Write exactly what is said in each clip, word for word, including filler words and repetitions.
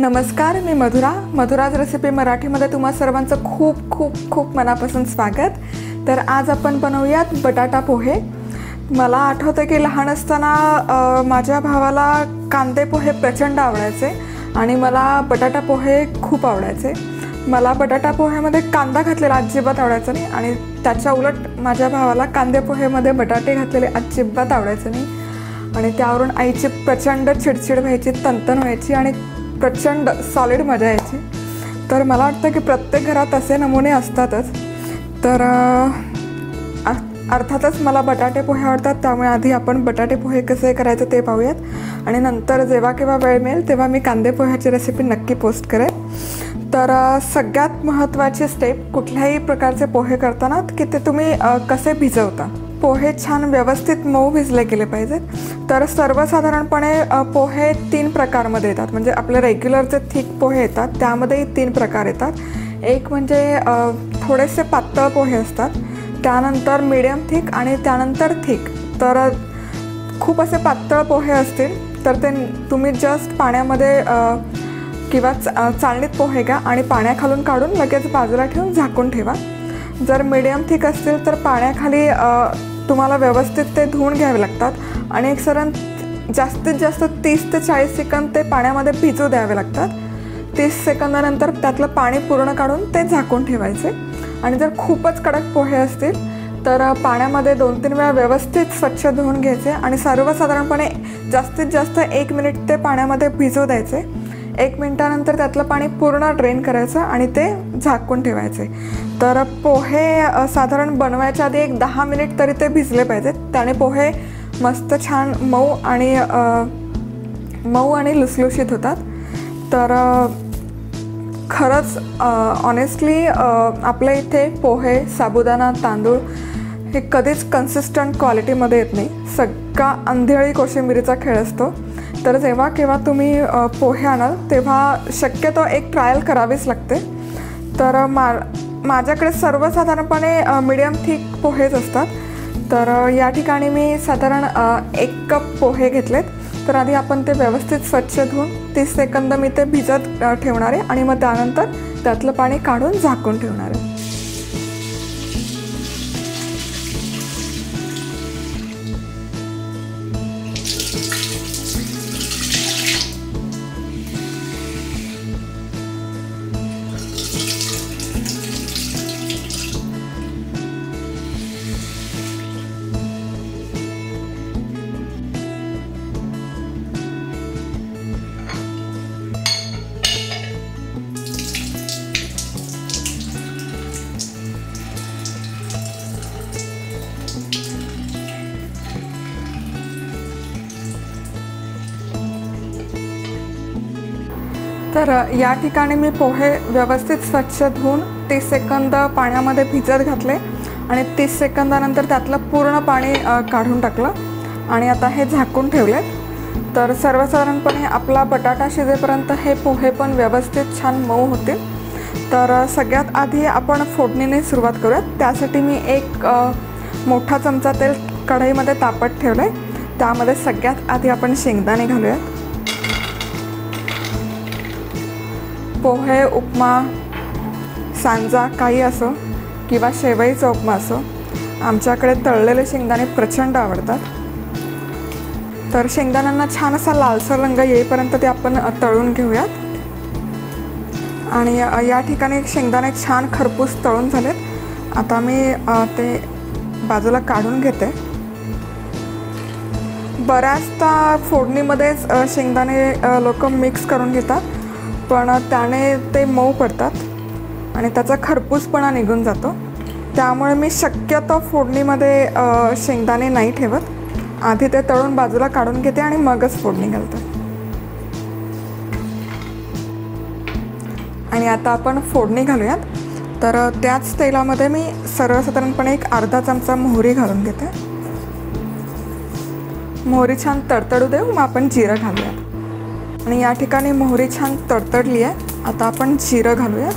नमस्कार, मी मधुरा. मधुराज रेसिपी मराठीमध्ये तुम्हा सर्वांचं खूप खूप खूप मनापासून स्वागत. तर आज आपण बनवूयात बटाटा पोहे. मला आठवतं की लहान असताना माझ्या भावाला कांदे पोहे प्रचंड आवडायचे आणि मला बटाटा पोहे खूप आवडायचे. मला बटाटा पोह्यामध्ये कांदा घातलेला अजिबात आवडायचा नाही आणि त्याच्या उलट माझ्या भावाला कांदे पोहेमध्ये बटाटे घातलेले अजिबात आवडायचे नाही आणि त्यावरून आईची प्रचंड चिडचिड व्हायची, तणतण व्हायची आणि प्रचंड सॉलिड मजा यायची. तर मला वाटतं की प्रत्येक घरात असे नमुने असतातच. तर अर्थातच मला बटाटे पोहे आवडतात, त्यामुळे आधी आपण बटाटे पोहे कसे करायचे ते पाहूयात आणि नंतर जेव्हा केव्हा वेळ मिळेल तेव्हा मी कांदे पोह्याची रेसिपी नक्की पोस्ट करेन. तर सगळ्यात महत्त्वाची स्टेप कुठल्याही प्रकारचे पोहे करताना की ते तुम्ही कसे भिजवता. पोहे छान व्यवस्थित मऊ भिजले गेले पाहिजेत. तर सर्वसाधारणपणे पोहे तीन प्रकारमध्ये येतात. म्हणजे आपले रेग्युलर जे थिक पोहे येतात त्यामध्येही तीन प्रकार येतात. एक म्हणजे थोडेसे पातळ पोहे असतात, त्यानंतर मीडियम थिक आणि त्यानंतर थिक. तर खूप असे पातळ पोहे असतील तर ते तुम्ही जस्ट पाण्यामध्ये किंवा चाळणीत पोहे घ्या आणि पाण्याखालून काढून लगेच बाजूला ठेवून झाकून ठेवा. जर मीडियम थिक असतील तर पाण्याखाली तुम्हाला व्यवस्थित ते धुवून घ्यावे लागतात आणि एक सरण जास्तीत जास्त तीस ते चाळीस सेकंद ते पाण्यामध्ये भिजू द्यावे लागतात. तीस सेकंदानंतर त्यातलं पाणी पूर्ण काढून ते झाकून ठेवायचे. आणि जर खूपच कडक पोहे असतील तर पाण्यामध्ये दोन तीन वेळा व्यवस्थित स्वच्छ धुवून घ्यायचे आणि सर्वसाधारणपणे जास्तीत जास्त एक मिनिट ते पाण्यामध्ये भिजू द्यायचे. एक मिनिटानंतर त्यातलं पाणी पूर्ण ड्रेन करायचं आणि ते झाकून ठेवायचे. तर पोहे साधारण बनवायच्या आधी एक दहा मिनिट तरी ते भिजले पाहिजेत. त्याने पोहे मस्त छान मऊ आणि मऊ आणि लुसलुशीत होतात. तर खरंच ऑनेस्टली आपल्या इथे पोहे, साबुदाणा, तांदूळ हे कधीच कन्सिस्टंट क्वालिटीमध्ये येत नाही. सगळा अंधेळी कोशिंबिरीचा खेळ असतो. तर जेव्हा केव्हा तुम्ही पोहे आणाल तेव्हा शक्यतो एक ट्रायल करावीच लागते. तर मा माझ्याकडे सर्वसाधारणपणे मीडियम थिक पोहेच असतात. तर या ठिकाणी मी साधारण एक कप पोहे घेतलेत. तर आधी आपण ते व्यवस्थित स्वच्छ धुवून तीस सेकंद मी ते भिजत ठेवणार आहे आणि मग त्यानंतर त्यातलं पाणी काढून झाकून ठेवणार आहे. तर या ठिकाणी मी पोहे व्यवस्थित स्वच्छ धुवून तीस सेकंद पाण्यामध्ये भिजत घातले आणि तीस सेकंदानंतर त्यातलं पूर्ण पाणी काढून टाकलं आणि आता हे झाकून ठेवले. तर सर्वसाधारणपणे आपला बटाटा शिजेपर्यंत हे पोहे पण व्यवस्थित छान मऊ होतील. तर सगळ्यात आधी आपण फोडणीने सुरुवात करूयात. त्यासाठी मी एक मोठा चमचा तेल कढईमध्ये तापत ठेवलं आहे. त्यामध्ये सगळ्यात आधी आपण शेंगदाणे घालूयात. पोहे, उपमा, सांजा काही असो किंवा शेवईचा उपमा असो, आमच्याकडे तळलेले शेंगदाणे प्रचंड आवडतात. तर शेंगदाण्यांना छान असा लालसर रंग येईपर्यंत ते आपण तळून घेऊयात. आणि या ठिकाणी शेंगदाणे छान खरपूस तळून झालेत. आता मी ते बाजूला काढून घेते. बऱ्याचदा फोडणीमध्येच शेंगदाणे लोक मिक्स करून घेतात, पण त्याने ते मऊ पडतात आणि त्याचा खरपूसपणा निघून जातो. त्यामुळे मी शक्यतो फोडणीमध्ये शेंगदाणे नाही ठेवत. आधी ते तळून बाजूला काढून घेते आणि मगच फोडणी घालते. आणि आता आपण फोडणी घालूयात. तर त्याच तेलामध्ये मी सर्वसाधारणपणे एक अर्धा चमचा मोहरी घालून घेते. मोहरी छान तडतडू देऊ, मग आपण जिरं घालूयात. आणि या ठिकाणी मोहरी छान तडतडली आहे. आता आपण जिरं घालूयात.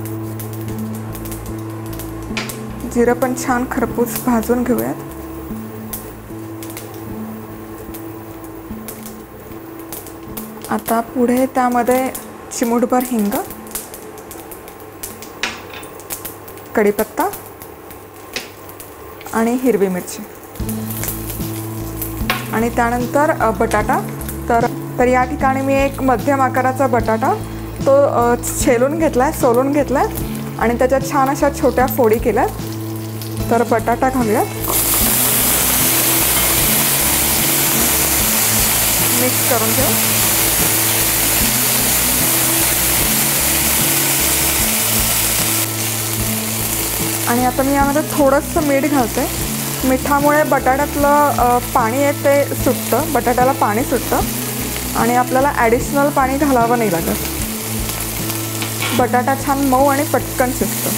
जिरं पण छान खरपूस भाजून घेऊयात. आता पुढे त्यामध्ये चिमूटभर हिंग, कढीपत्ता आणि हिरवी मिरची आणि त्यानंतर बटाटा. तर तर या ठिकाणी मी एक मध्यम आकाराचा बटाटा तो छेलून घेतलाय, सोलून घेतलाय आणि त्याच्यात छान अशा छोट्या फोडी केल्या. तर बटाटा घालूयात, मिक्स करून घेऊ. आणि आता मी यामध्ये थोडंसं मीठ घालते. मिठामुळे बटाट्यातलं पाणी आहे ते सुटतं, बटाट्याला पाणी सुटतं आणि आपल्याला ॲडिशनल पाणी घालावं नाही लागत. बटाटा छान मऊ आणि पटकन शिजतो.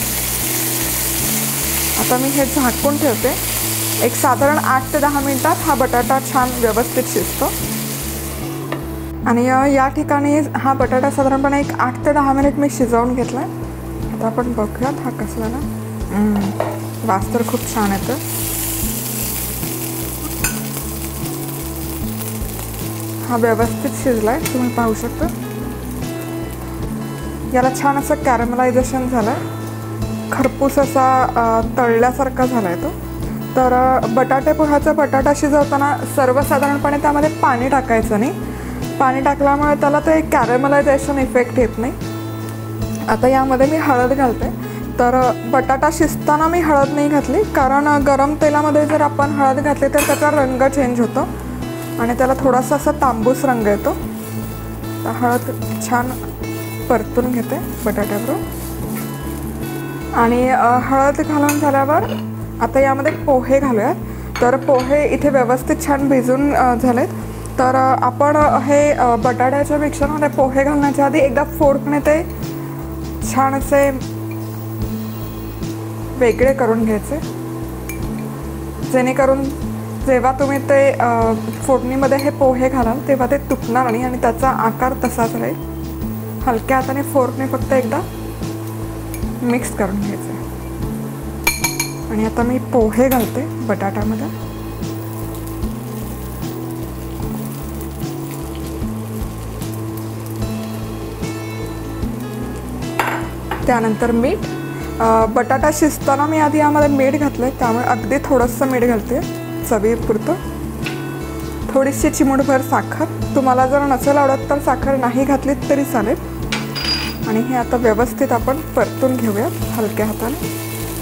आता मी हे झाकून ठेवते. एक साधारण आठ ते दहा मिनिटात हा बटाटा छान व्यवस्थित शिजतो. आणि या ठिकाणी हा बटाटा साधारणपणे एक आठ ते दहा मिनिट मी शिजवून घेतला. आता आपण बघूयात हा कसला ना. वास तर खूप छान येतो. हा व्यवस्थित शिजलाय, तुम्ही पाहू शकता. याला छान असं कॅरमलायझेशन झालंय, खरपूस असा तळल्यासारखा झालाय तो. तर बटाटे पोह्याचा बटाटा शिजवताना सर्वसाधारणपणे त्यामध्ये पाणी टाकायचं नाही. पाणी टाकल्यामुळे त्याला ते कॅरमलायझेशन इफेक्ट येत नाही. आता यामध्ये मी हळद घालते. तर बटाटा शिजताना मी हळद नाही घातली, कारण गरम तेलामध्ये जर आपण हळद घातली तर त्याचा रंग चेंज होतो आणि त्याला थोडासा असा तांबूस रंग येतो. तर हळद छान परतून घेते बटाट्याबरोबर. आणि हळद घालून झाल्यावर आता यामध्ये पोहे घालूयात. तर पोहे इथे व्यवस्थित छान भिजून झालेत. तर आपण हे बटाट्याच्या मिक्सरमध्ये पोहे घालण्याच्या आधी एकदा फोर्कने ते छान असे वेगळे करून घ्यायचे, जेणेकरून जेव्हा तुम्ही ते फोडणीमध्ये हे पोहे घालाल तेव्हा ते तुटणार नाही आणि त्याचा आकार तसाच राहील. हलक्या हाताने फोर्कने फक्त एकदा मिक्स करून घ्यायचे. आणि आता मी पोहे घालते बटाट्यामध्ये. त्यानंतर मीठ. बटाटा शिजताना मी आधी यामध्ये मीठ घातलं आहे, त्यामुळे अगदी थोडंसं मीठ घालते चवीपुरतं. थोडीशी चिमूटभर साखर. तुम्हाला जर नसेल आवडत तर साखर नाही घातली तरी चालेल. आणि हे आता व्यवस्थित आपण परतून घेऊया हलक्या हाताने.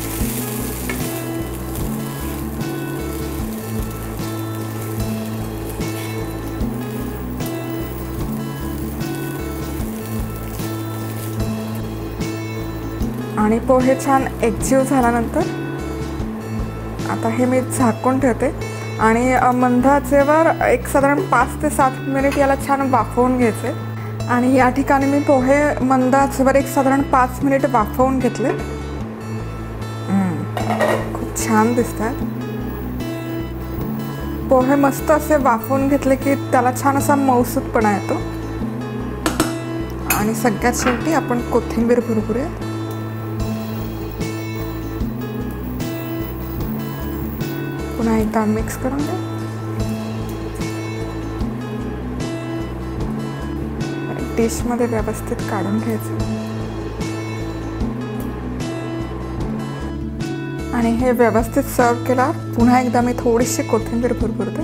आणि पोहे छान एकजीव झाल्यानंतर आता हे मी झाकून ठेवते आणि मंद आचेवर एक साधारण पाच ते सात मिनिट याला छान वाफवून घ्यायचे. आणि या ठिकाणी मी पोहे मंद आचेवर एक साधारण पाच मिनिट वाफवून घेतले. खूप छान दिसतात पोहे. मस्त असे वाफवून घेतले की त्याला छान असा मऊसूतपणा येतो. आणि सगळ्यात शेवटी आपण कोथिंबीर भरपूरूया. पुन्हा एकदा मिक्स करून द्या. डिशमध्ये व्यवस्थित काढून घ्यायचं. आणि हे व्यवस्थित सर्व केला. पुन्हा एकदा मी थोडीशी कोथिंबीर भरभरते.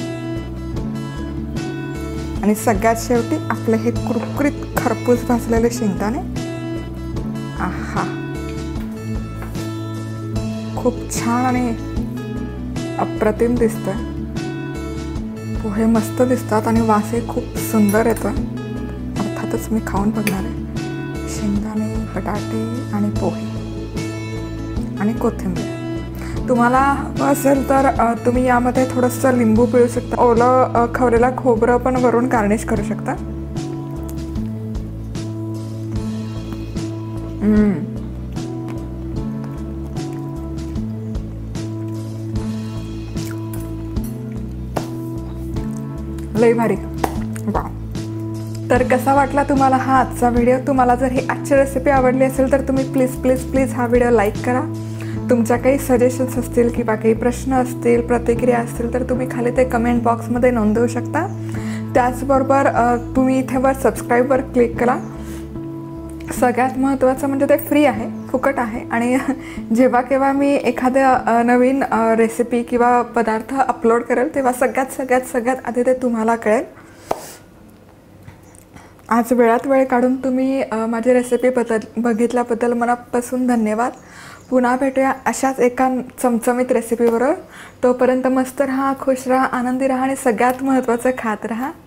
आणि सगळ्यात शेवटी आपले हे कुरकुरीत खरपूस भाजलेले शेंगदाणे. आहा, खूप छान आणि अप्रतिम दिसतंय. पोहे मस्त दिसतात आणि वासही खूप सुंदर येतो. अर्थातच मी खाऊन बघणार आहे. शेंगदाणे, बटाटे आणि पोहे आणि कोथिंबीर. तुम्हाला हवं असेल तर तुम्ही यामध्ये थोडंसं लिंबू पिळू शकता. ओलं खवलेलं खोबरं पण वरून गार्निश करू शकता. लई भारी. वाव. तर कसा वाटला तुम्हाला हा आजचा व्हिडिओ? तुम्हाला जर ही आजची रेसिपी आवडली असेल तर तुम्ही प्लीज प्लीज प्लीज हा व्हिडिओ लाईक करा. तुमच्या काही सजेशन्स असतील किंवा काही प्रश्न असतील, प्रतिक्रिया असतील तर तुम्ही खाली ते कमेंट बॉक्समध्ये नोंदवू शकता. त्याचबरोबर तुम्ही इथे वर सबस्क्राईबवर क्लिक करा सगळ्यात महत्त्वाचं म्हणजे ते फ्री आहे, फुकट आहे आणि जेव्हा केव्हा मी एखाद्या नवीन रेसिपी किंवा पदार्थ अपलोड करेल तेव्हा सगळ्यात सगळ्यात सगळ्यात आधी ते तुम्हाला कळेल. आज वेळात वेळ काढून तुम्ही माझी रेसिपी बदल बघितल्याबद्दल मनापासून धन्यवाद. पुन्हा भेटूया अशाच एका चमचमीत रेसिपीबरोबर. तोपर्यंत मस्त राहा, खुश राहा, आनंदी राहा आणि सगळ्यात महत्त्वाचं खात राहा.